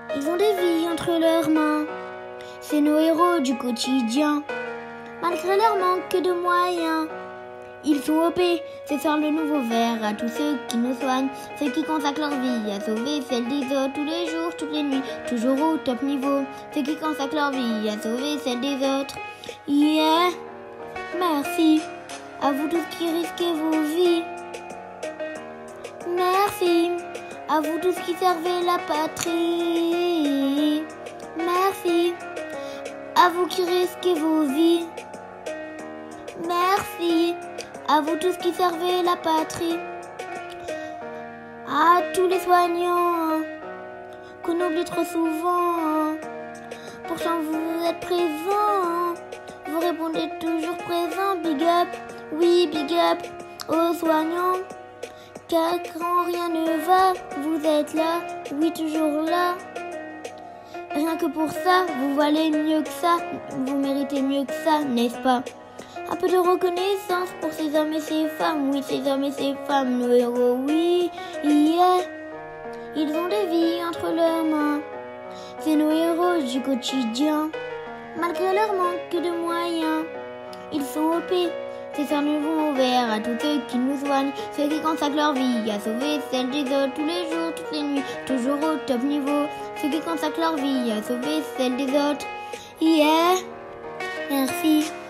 Ils ont des vies entre leurs mains, c'est nos héros du quotidien. Malgré leur manque de moyens, ils sont OP, c'est faire le nouveau verre à tous ceux qui nous soignent, ceux qui consacrent leur vie à sauver celle des autres tous les jours, toutes les nuits, toujours au top niveau, ceux qui consacrent leur vie à sauver celle des autres. Yeah, merci à vous tous qui risquez vos vies. Merci à vous tous qui servez la patrie. Merci à vous qui risquez vos vies. Merci à vous tous qui servez la patrie. À tous les soignants qu'on oublie trop souvent. Pourtant vous êtes présents, vous répondez toujours présent. Big up, oui big up aux soignants. Car quand rien ne va, vous êtes là, oui toujours là. Rien que pour ça, vous valez mieux que ça, vous méritez mieux que ça, n'est-ce pas? Un peu de reconnaissance pour ces hommes et ces femmes, oui ces hommes et ces femmes, nos héros, oui, yeah. Ils ont des vies entre leurs mains, c'est nos héros du quotidien. Malgré leur manque de moyens, ils sont OP. C'est faire nouveau ouvert à tous ceux qui nous soignent, ceux qui consacrent leur vie à sauver celle des autres tous les jours, toutes les nuits, toujours au top niveau, ceux qui consacrent leur vie à sauver celle des autres. Yeah, merci.